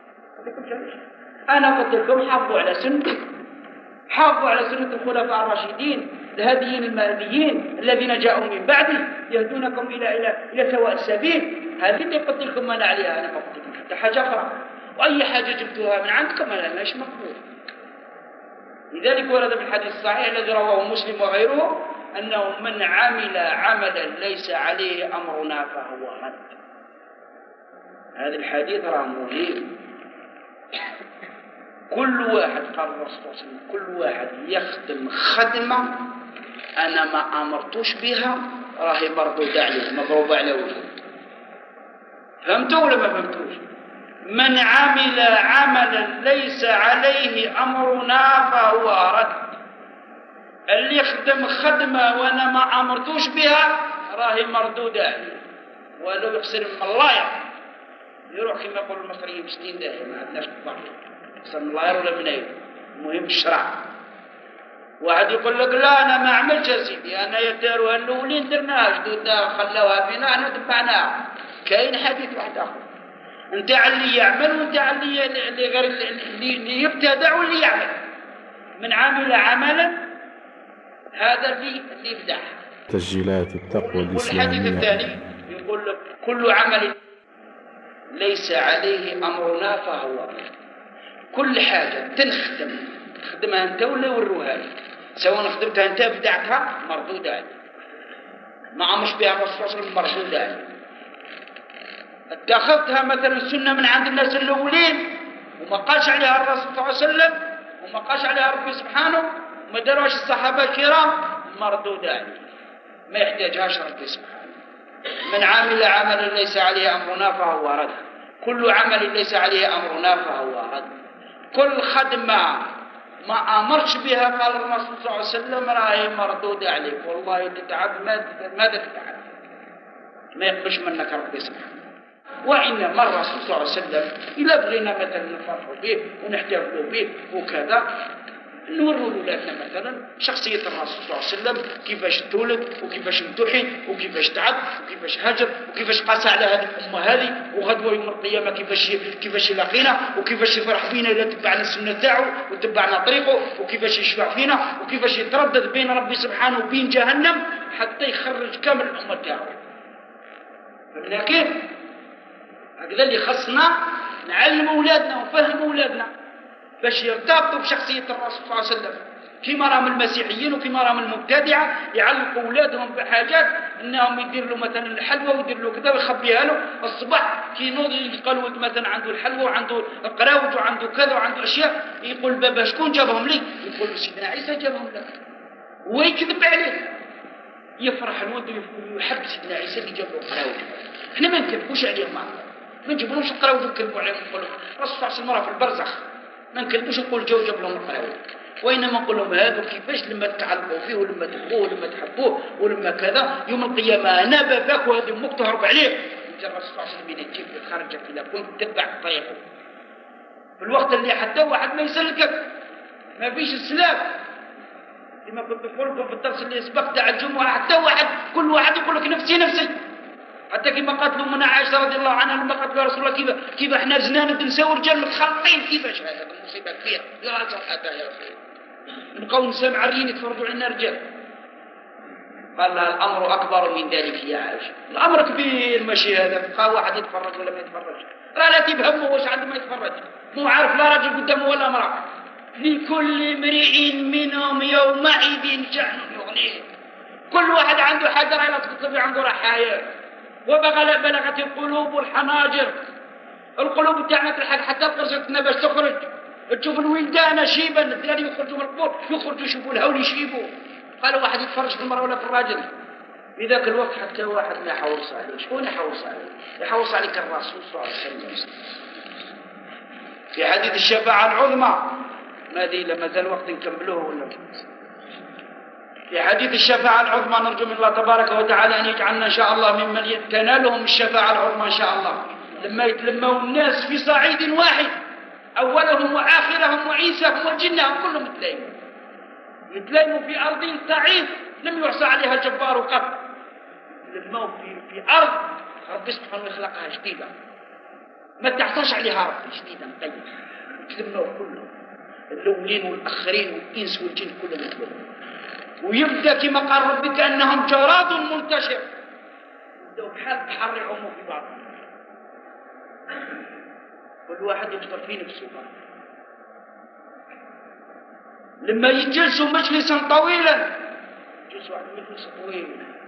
أنا قلت لكم حافظوا على سنة الخلفاء الراشدين الهاديين المهديين الذين جاءوا من بعدي يهدونكم إلى سواء السبيل. هذه اللي قلت لكم أنا عليها، أنا ما قلت لكم حتى حاجة أخرى، وأي حاجة جبتوها من عندكم أنا مش مقبول. لذلك ورد في الحديث الصحيح الذي رواه مسلم وغيره أنه من عمل عملا ليس عليه أمرنا فهو رد. هذا الحديث راه مهم. كل واحد قال الرسول صلى الله عليه وسلم كل واحد يخدم خدمة أنا ما أمرتوش بها راهي مردودة عليه مضروبة على وجهه. فهمتوا ولا ما فهمتوش؟ من عمل عملا ليس عليه أمرنا فهو رد. اللي يخدم خدمة وأنا ما أمرتوش بها راهي مردودة عليه، ولو يخسر من الله يروح كما يقول المصريين بسنين داهية ما عندناش كبار يخسر من الله ولا من أيه. المهم الشرع. واحد يقول لك لا أنا ما عملتش يا سيدي، أنا يداروها الأولين درناها جدود خلوها فينا احنا تبعناها. كاين حديث واحد آخر انت على اللي يعمل وانت على اللي غير اللي يبتدع واللي يعمل. من عمل عملا هذا اللي يبدع. تسجيلات التقوى الإسلامية. والحديث الثاني يقول لك كل عمل ليس عليه أمرنا فهو. كل حاجة تخدمها انت ولا يوروها لك، سواء خدمتها انت بدعتها مردودة عليك، ما عمش بها الرسول صلى الله عليه وسلم مردودة عليك. اتخذتها مثلا السنة من عند الناس الأولين وما قالش عليها الرسول صلى الله عليه وسلم وما قالش عليها ربي سبحانه وما داروش الصحابة الكرام مردودة عليك، ما يحتاجهاش ربي سبحانه. من عمل عملا ليس عليه أمرنا فهو رد. كل عمل ليس عليه أمرنا فهو رد. كل خدمة ما أمرش بها قال الرسول صلى الله عليه وسلم راهي مردودة عليك. والله تتعب ماذا تتعب؟ ما يقبلش منك ربي سبحانه. وإنما الرسول صلى الله عليه وسلم إلا بغينا مثلا نفرحوا به ونحتفلوا به وكذا نوروا لولادنا مثلا شخصية الرسول صلى الله عليه وسلم كيفاش تولد وكيفاش امتحن وكيفاش تعب وكيفاش هاجر وكيفاش قاسى على هذه الأمة هذه وغدوة يوم القيامة كيفاش يلاقينا وكيفاش يفرح بينا إذا تبعنا السنة تاعو وتبعنا طريقه وكيفاش يشفع فينا وكيفاش يتردد بين ربي سبحانه وبين جهنم حتى يخرج كامل الأمة تاعو. فمن كيف؟ هكذا اللي خصنا نعلم أولادنا ونفهم أولادنا باش يرتبطوا بشخصية الرسول صلى الله عليه وسلم. كما راهم المسيحيين وكما راهم المبتدعة يعلقوا أولادهم بحاجات أنهم يدير له مثلا الحلوى ويدير له كذا ويخبيها له الصباح كي ينوض يلقى مثلا عنده الحلوى وعنده القراوج وعنده كذا وعنده أشياء يقول بابا شكون جابهم لي؟ يقول له سيدنا عيسى جابهم لك ويكذب عليه. يفرح الولد ويحب سيدنا عيسى اللي جاب له القراوج. احنا ما نكذبوش عليهم ما نجيبولهمش القراوج ونكذبوا عليهم ونقولوا الرسول صلى الله عليه وسلم في البرزخ ما نكذبوش نقول جاب لهم القراوج، وإنما نقول لهم هذا كيفاش لما تعلقوا فيه ولما تحبوه ولما تحبوه ولما كذا يوم القيامة أنا باباك وهذه أمك تهرب عليه يجي الرسول صلى الله عليه وسلم ينجيك خرجك إذا كنت تتبع طريقه في الوقت اللي حتى واحد ما يسلكك ما فيش السلام كما كنت أقول لكم في الدرس اللي سبق تاع الجمعة حتى واحد كل واحد يقول لك نفسي نفسي حتى كما قتلوا من عائشة رضي الله عنها لما قتلوا رسول الله كيف احنا زنان نساو رجال متخلطين كيفاش هذا مصيبة كبيرة يا رجل هذا يا أخي نبقاو نساء معرين يتفرجوا علينا رجال قال لها الأمر أكبر من ذلك يا عائشة الأمر كبير ماشي هذا بقى واحد يتفرج ولا ما يتفرج لا تفهموا واش عنده ما يتفرج مو عارف لا راجل قدامه ولا امرأة لكل امرئ منهم يومئذ شأن يغنيه كل واحد عنده حجر على تطلب عنده رحايا وبلغت القلوب الحناجر القلوب تاعنا تلحق حتى قرصتنا باش تخرج تشوف الولدان شيبا الثاني يخرجوا من القبور يخرجوا يشوفوا الهول يشيبوا قالوا واحد يتفرج في المرأة ولا في الراجل في ذاك الوقت حتى واحد ما يحوص عليه شكون يحوص عليه يحوص عليك الرسول صلى الله عليه وسلم في حديث الشفاعة العظمى ما دي لما زال وقت نكملوه ولا في حديث الشفاعة العظمى نرجو من الله تبارك وتعالى أن يجعلنا إن شاء الله ممن تنالهم الشفاعة العظمى إن شاء الله لما يتلموا الناس في صعيد واحد أولهم وآخرهم وعيساهم وجنهم كلهم يتلايموا في أرض صعيد لم يعصى عليها جبار قط يتلموا في أرض ربي سبحانه يخلقها جديدة ما تعصاش عليها ربي جديدة مقيمة يتلموا كلهم الأولين والآخرين والإنس والجن كلهم يتلموا ويبدأ كما قال ربي كأنهم جراد منتشر يبدأوا بحال بحر يعوموا في بعض كل واحد يدخل في نفسه لما يجلسوا مجلسا طويلا يجلسوا على مجلس طويل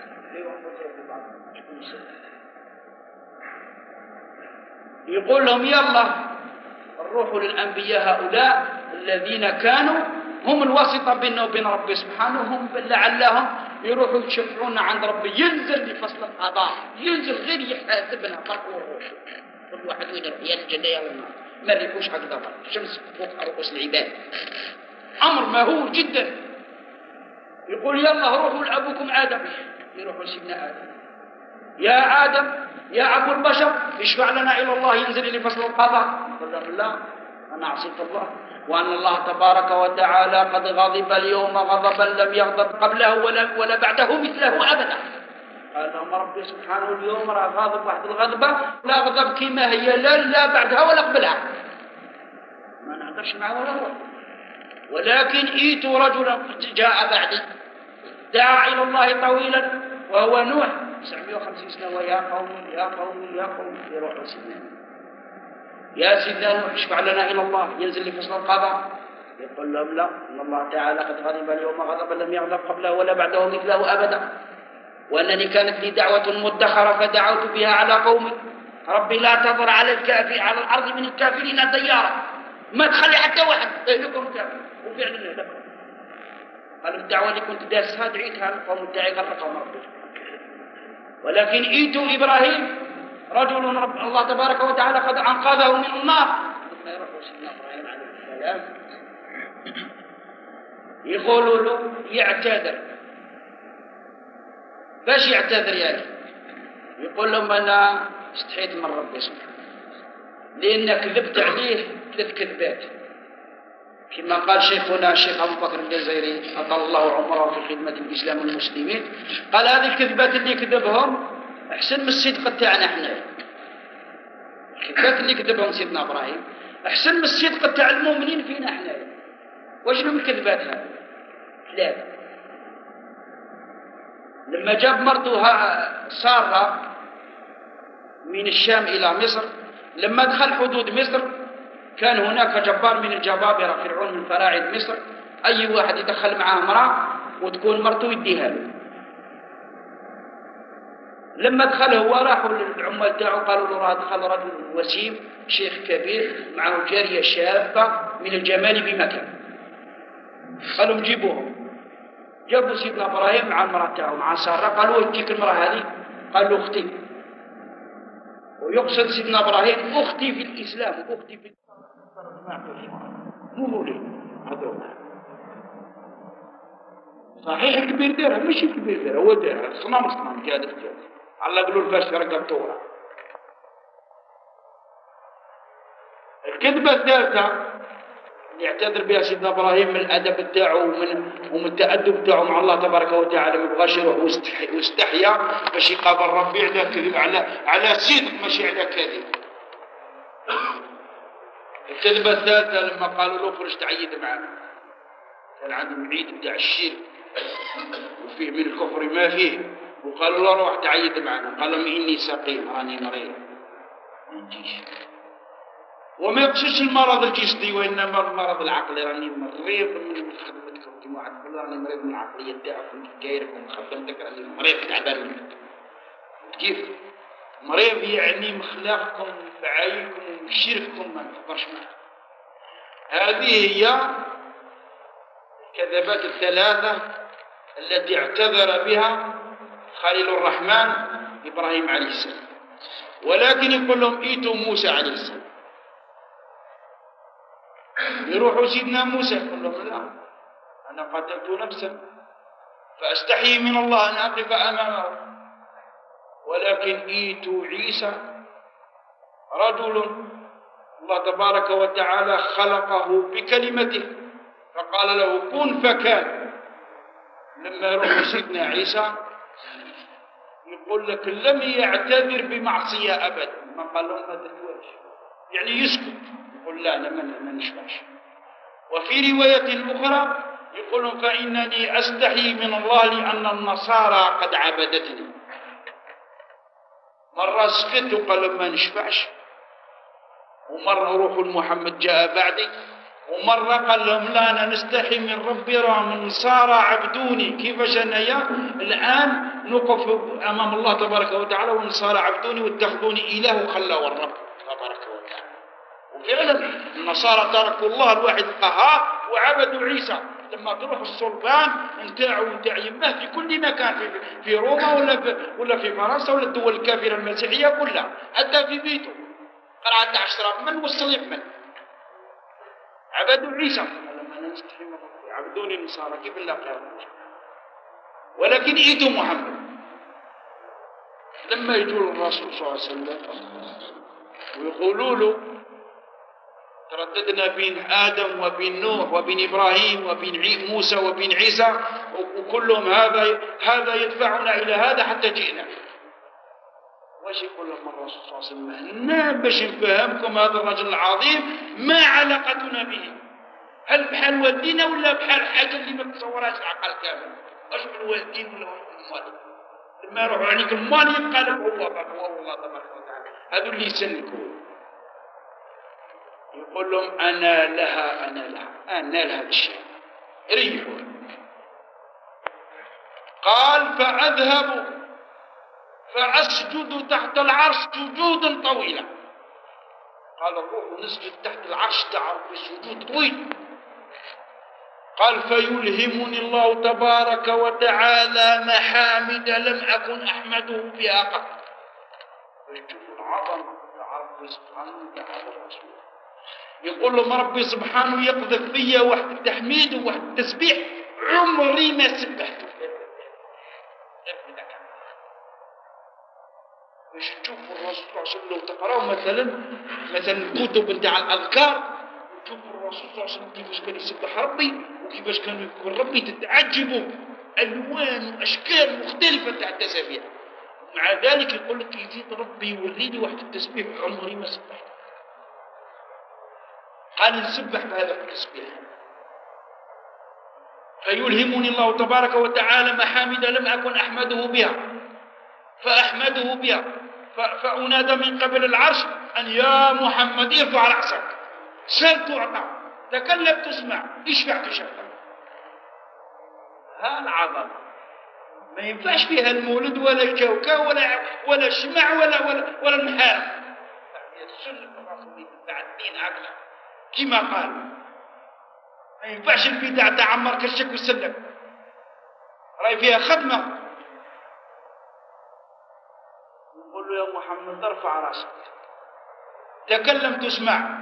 يقول لهم يلا الروح للأنبياء هؤلاء الذين كانوا هم الواسطة بيننا وبين ربي سبحانه هم لعلهم يروحوا يشفعون عند ربي ينزل لفصل القضاء ينزل غير يحاسبنا فرق والروح كل واحد وين يروح يا الجنة يا النار ما ريكوش حق ضبط الشمس فوق رؤوس العباد أمر مهول جدا يقول يلا روحوا لأبوكم آدم يروحوا سيدنا آدم يا آدم يا أبو البشر اشفع لنا إلى الله ينزل لفصل القضاء قال لهم لا أنا عصيت الله وأن الله تبارك وتعالى قد غضب اليوم غضبا لم يغضب قبله ولا بعده مثله أبدا قال لهم ربي سبحانه اليوم راه غاضب واحد الغضبة لا غضب كما هي لا بعدها ولا قبلها ما نهضرش معه ولا هو ولكن ايتوا رجلا جاء بعدي دعا إلى الله طويلا وهو نوح 950 سنة ويا قوم يا قوم يا قوم يروح سيدنا يا سيدنا نوح اشفع لنا إلى الله ينزل لفصل القضاء يقول لهم لا إن الله تعالى قد غضب اليوم غضبا لم يغضب قبله ولا بعده مثله أبدا وأنني كانت لي دعوة مدخرة فدعوت بها على قومي ربي لا تضر على الأرض من الكافرين ديارا ما تخلي حتى واحد لكم كافر وفعلا لكم قال الدعوة اللي كنت داسها دعيتها القوم الداعي غرقهم ربي ولكن ايتوا إبراهيم رجل رب الله تبارك وتعالى قد أنقذه من النار ثم يروحوا سيدنا إبراهيم عليه السلام يقولوا له يعتذر باش يعتذر يعني يقول لهم أنا استحيت من ربي سبحانه لأن كذبت عليه 3 كذبات كما قال شيخنا الشيخ أبو بكر الجزائري أطال الله عمره في خدمة الإسلام والمسلمين قال هذه الكذبات اللي كذبهم أحسن من الصدق تاعنا احنا الكذبات اللي كذبهم سيدنا إبراهيم أحسن من الصدق تاع المؤمنين فينا احنا وجنوا من الكذبات هذه 3 لما جاب مرته سارة من الشام إلى مصر لما دخل حدود مصر كان هناك جبار من الجبابرة فرعون من فراعنة مصر أي واحد يدخل معاه امرأة وتكون مرته يديها له لما دخل هو راحوا للعمال تاعو قالوا له راه دخل رجل وسيم شيخ كبير معه جارية شابة من الجمال بمكان قالوا نجيبوهم جابوا سيدنا إبراهيم مع المرأة تاعو مع سارة قالوا يجيك المرأة هذه قال له أختي ويقصد سيدنا إبراهيم أختي في الإسلام أختي في مو مولي صحيح كبير ديرها مش كبير ديرها هو ديرها صنام جادت على قالوا الفاش رقب طورة الكذبة الثالثة اللي يعتذر بها سيدنا إبراهيم من الأدب بتاعه ومن التأدب بتاعه مع الله تبارك وتعالى، ما بغاش يروح واستحيا باش يقابل ربي على كذب، على صدق ماشي على كذب. الكذبة الثالثة لما قالوا له فرش تعيد معنا، كان عندهم عيد بتاع الشرك وفيه من الكفر ما فيه، وقالوا له روح تعيد معنا، قال لهم إني سقيم راني مريض ما نجيش. وما يقصدش المرض الجسدي وإنما المرض العقلي، راني مريض من خدمتكم كما واحد يقول راني مريض من العقلية تاعكم كايركم خدمتك، راني مريض تعبان منك. كيف؟ مريض يعني مخلاقكم وفعايلكم وشرككم ما نقدرش معه. هذه هي الكذبات الثلاثة التي اعتذر بها خليل الرحمن إبراهيم عليه السلام. ولكن يقول لهم ايتوا موسى عليه السلام، يروحوا سيدنا موسى يقول لهم لا أنا قتلت نفسا فأستحي من الله أن أقف أمامه، ولكن ايتوا عيسى رجل الله تبارك وتعالى خلقه بكلمته فقال له كن فكان. لما يروح سيدنا عيسى يقول لك لم يعتذر بمعصية أبدا، ما قال لهم ما تدوش يعني يسكت، يقول لا أنا ما نشبعش. وفي رواية أخرى يقول فإنني أستحي من الله لأن النصارى قد عبدتني. مرة سكت وقال ما نشبعش، ومرة روح محمد جاء بعدي، ومرة قال لهم لا أنا نستحي من ربي رغم النصارى عبدوني. كيفاش أنايا الآن نقف أمام الله تبارك وتعالى والنصارى عبدوني واتخذوني إله وخلوا الرب تبارك وتعالى. وفعلا النصارى تركوا الله الواحد القهار وعبدوا عيسى. لما تروح الصلبان نتاعو نتاع يمه في كل مكان، في روما ولا في فرنسا ولا الدول الكافرة المسيحية كلها، حتى في بيته قرأت 10 من والصليب من عبدوا عيسى. لما نستحي من ربي عبدوني النصارى كيف لا قالوا. ولكن ايتوا محمد لما يجوا الرسول صلى الله عليه وسلم ويقولوا له ترددنا بين آدم وبين نوح وبين إبراهيم وبين موسى وبين عيسى وكلهم هذا يدفعنا إلى هذا حتى جئنا. واش يقول لهم الرسول صلى الله عليه وسلم هنا باش نفهمكم هذا الرجل العظيم ما علاقتنا به، هل بحال والدينا ولا بحال حاجة اللي ما تصورهاش العقل كامل؟ واش من والدين ولا واش من المال؟ لما يروحوا عليك المال يبقى لك هو الله تبارك وتعالى، هذو اللي يسلكوا. يقول لهم أنا لها هذا الشيء ريحوا. قال فأذهب فأسجد تحت العرش سجودا طويلا. قال الروح نسجد تحت العرش تعرف بسجود طويل. قال فيلهمني الله تبارك وتعالى محامد لم أكن أحمده بها قط. ويشوف العظمة تعرف سبحانه وتعالى الرسول يقول له ربي سبحانه يقذف فيا واحد التحميد وواحد التسبيح عمري ما سبحته. باش تشوفوا الرسول صلى الله عليه وسلم تقراوا مثلا الكتب نتاع الاذكار وتشوفوا الرسول صلى الله عليه وسلم كيفاش كان يسبح ربي وكيفاش كان يذكر ربي تتعجبوا الوان واشكال مختلفه تاع التسابيح. مع ذلك يقول لك يزيد ربي يوريني واحد التسبيح عمري ما سبحته. قال نسبح بهذا التسبيح. فيلهمني الله تبارك وتعالى محامد لم أكن أحمده بها فأحمده بها فأنادى من قبل العرش أن يا محمد ارفع رأسك سل تعطى تكلم تسمع اشفع تشفع. ها العظمة ما ينفعش فيها المولد ولا الكوكا ولا الشمع ولا المحارم. السنة الرسول تاع الدين أكثر كما قال ما ينفعش البدع تعمر كالشك والسلم راي فيها خدمة. يقول له يا محمد ارفع راسك تكلم تسمع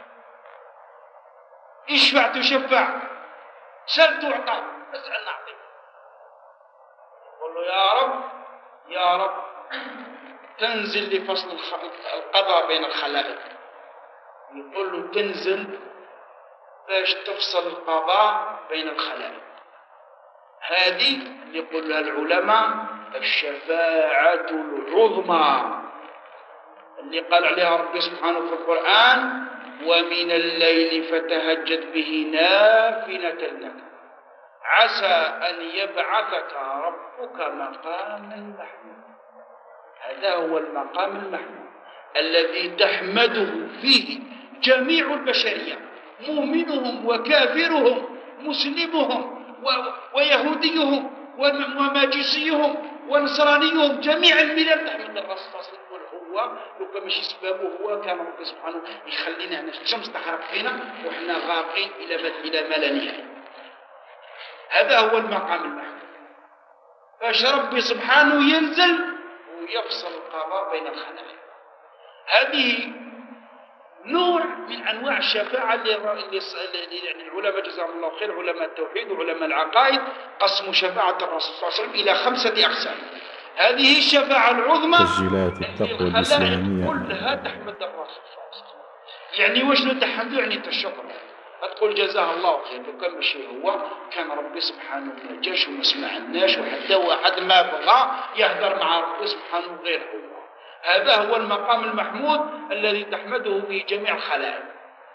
اشفع تشفع سل تعطى اسأل نعطيك. يقول له يا رب تنزل لفصل القضاء بين الخلائق يقول له تنزل باش تفصل القضاء بين الخلائق. هذه اللي يقول لها العلماء الشفاعة العظمى، اللي قال عليها ربي سبحانه في القرآن: ومن الليل فتهجد به نافلة لك عسى أن يبعثك ربك مقاما محمودا. هذا هو المقام المحمود الذي تحمده فيه جميع البشرية، مؤمنهم وكافرهم، مسلمهم ويهوديهم وماجوسيهم ونصرانيهم، جميع الملل تحمد الرسول صلى الله عليه وسلم. هو لو كان ماشي سببه هو كان ربي سبحانه يخلينا هنا الشمس تحرق فينا وحنا غارقين إلى ما لا نهاية. هذا هو المقام المحمود. فاش ربي سبحانه ينزل ويفصل القضاء بين الخلائق. هذه نوع من أنواع الشفاعة اللي يعني العلماء جزاهم الله خير، علماء التوحيد وعلماء العقائد، قسموا شفاعة الرسول صلى الله عليه وسلم إلى 5 أقسام. هذه الشفاعة العظمى تسجيلات التقوى الإسلامية كلها تحمد الرسول صلى الله عليه وسلم. يعني واش تحمده؟ يعني تشكر، تقول جزاه الله خير. لو كان ماشي هو كان ربي سبحانه ما جاش وما سمعناش، وحتى واحد ما بغى يهدر مع ربي سبحانه غير هو. هذا هو المقام المحمود الذي تحمده به جميع الخلائق.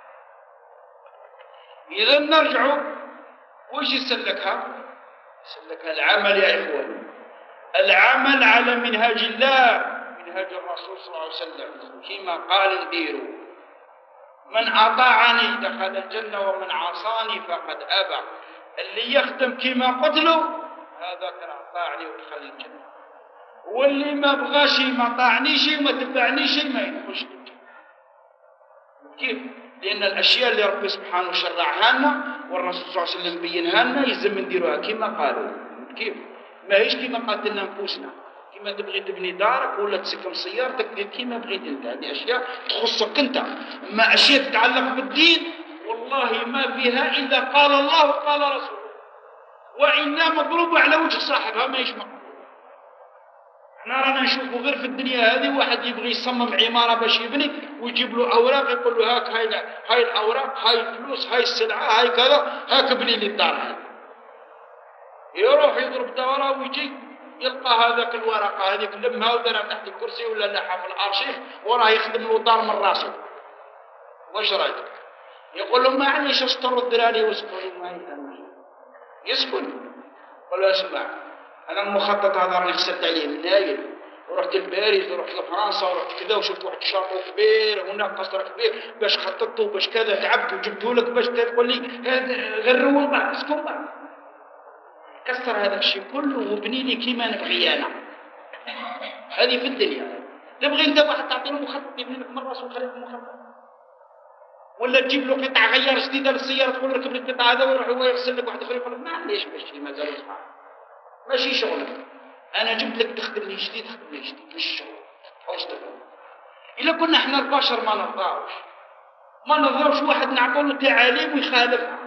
إذا نرجع وش يسلكها؟ يسلكها العمل يا إخوان، العمل على منهاج الله، منهاج الرسول صلى الله عليه وسلم، كما قال نديروا: من أطاعني دخل الجنة ومن عصاني فقد أبى. اللي يخدم كما قلت له هذا كان أطاعني ودخل الجنة، واللي ما بغاش ما طاعنيش وما تبعنيش ما يدخلش الجنة. كيف؟ لأن الأشياء اللي ربي سبحانه شرعها لنا والرسول صلى الله عليه وسلم بينها لنا يلزم نديروها كما قالوا. كيف؟ ما هيش كما قالت لنا نفوسنا، كما تبغي تبني دارك ولا تسكن سيارتك دير كما بغيت انت. هذه اشياء تخصك انت. اما اشياء تتعلق بالدين والله ما فيها الا قال الله وقال رسوله، وإنا مضروبة على وجه صاحبها ما يشمع. احنا رانا نشوفوا غير في الدنيا هذه واحد يبغي يصمم عمارة باش يبني ويجيب له اوراق يقول له هاك هاي الاوراق، هاي الفلوس، هاي السلعة، هاي كذا، هاك ابني لي الدار هذه. يروح يضرب دوره ويجي يلقى هذاك الورقه هذيك لمها ودارها تحت الكرسي ولا لحها في الارشيف وراه يخدم له دار من راسه. واش رايك؟ يقول له معليش اشطروا الدراري واسكنوا ما يسكن. قال له اسمع، انا المخطط هذا راني خسرت عليه النايل، ورحت لباريس ورحت لفرنسا ورحت كذا وشفت واحد الشاطئ كبير هناك قصر كبير باش خططته باش كذا تعبت وجبته لك باش تقول لي غير روضه اسكن بقى. كسر هذا الشيء كله وبني لي كيما نبغي انا. هذه في الدنيا. تبغي انت واحد تعطي له مخطط يبني لك من راسه ويخليك مخطط، ولا تجيب له قطع غيار جديده للسياره تقول ركب لي القطع هذا ويروح هو يغسل لك واحد اخر يقول لك معليش ماشي مازال صعب ماشي شغلك، انا جبت لك تخدم لي جديد خدم لي جديد مش شغل. حوش تفهم. الا كنا احنا البشر ما نرضاوش واحد نعطوا له تعاليم ويخالفها.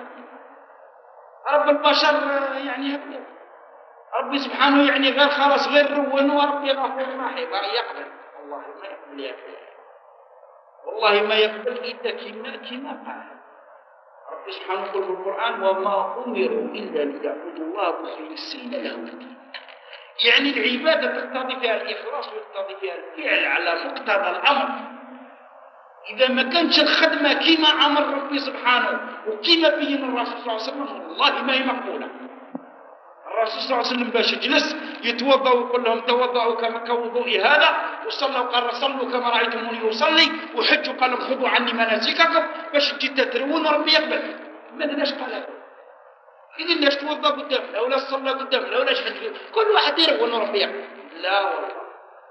رب البشر يعني ربي سبحانه يعني غير خلاص غير رون وربي غفور رحيم يقبل. والله ما يقبل والله ما يقبل إلا كما قال ربي سبحانه يقول في القرآن: وما أمروا إلا ليعبدوا الله مخلصين له الدين. يعني العبادة تقتضي فيها الإخلاص وتقتضي فيها الفعل على مقتضى الأمر. إذا ما كانتش الخدمة كما أمر ربي سبحانه وكما بين الرسول صلى الله عليه وسلم والله ما هي مقبولة. الرسول صلى الله عليه وسلم باش يجلس يتوضا ويقول لهم توضأوا كما كوضوئي هذا، وصلوا قال صلوا كما رأيتموني يصلي، وحجوا قال لهم خذوا عني مناسككم، باش تجي تترون وربي يقبل. ماذا ليش قال هذا؟ إذا ليش توضا قدام لو لا صلى قدام لو لا حج كل واحد يرغب ربي يقبل؟ لا والله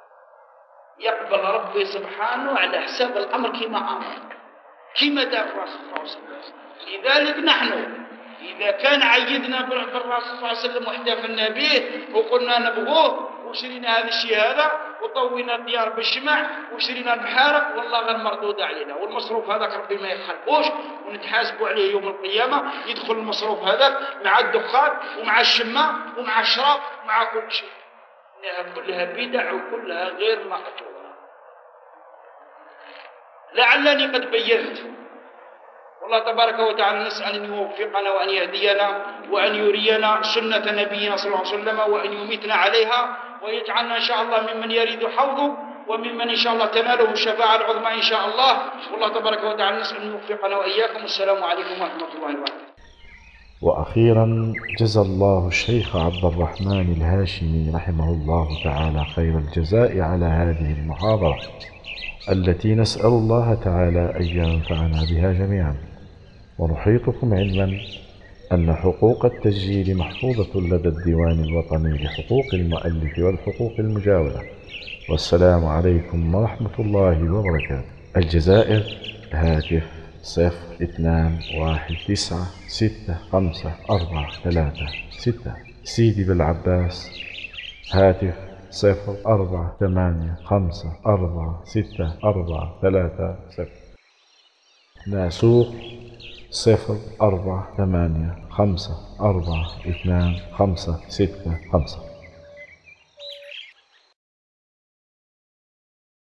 يقبل ربي سبحانه على حساب الأمر كما أمر كما دار الرسول صلى الله عليه وسلم. لذلك نحن إذا كان عيدنا بالرسول صلى الله عليه وسلم واحتفلنا به وقلنا نبغوه وشرينا هذا الشيء هذا وطوينا الديار بالشمع وشرينا المحارق والله غير مردود علينا، والمصروف هذاك ربي ما يخلقوش ونتحاسبوا عليه يوم القيامة. يدخل المصروف هذاك مع الدخان ومع الشماء ومع الشراب ومع كل شيء. إنها كلها بدع وكلها غير مقبولة. لعلني قد بينت. والله تبارك وتعالى نسأل أن يوفقنا وأن يهدينا وأن يرينا سنة نبينا صلى الله عليه وسلم وأن يميتنا عليها ويجعلنا إن شاء الله ممن يريد حوضه وممن إن شاء الله تناله الشفاعة العظمى إن شاء الله. والله تبارك وتعالى نسأل أن يوفقنا وإياكم. السلام عليكم ورحمة الله وبركاته. وأخيرا جزى الله الشيخ عبد الرحمن الهاشمي رحمه الله تعالى خير الجزاء على هذه المحاضرة التي نسأل الله تعالى أن ينفعنا بها جميعا. ونحيطكم علما أن حقوق التسجيل محفوظة لدى الديوان الوطني لحقوق المؤلف والحقوق المجاورة. والسلام عليكم ورحمة الله وبركاته. الجزائر، هاتف 0219654336. سيدي بالعباس، هاتف 0485464330. ناسوق 0485425565.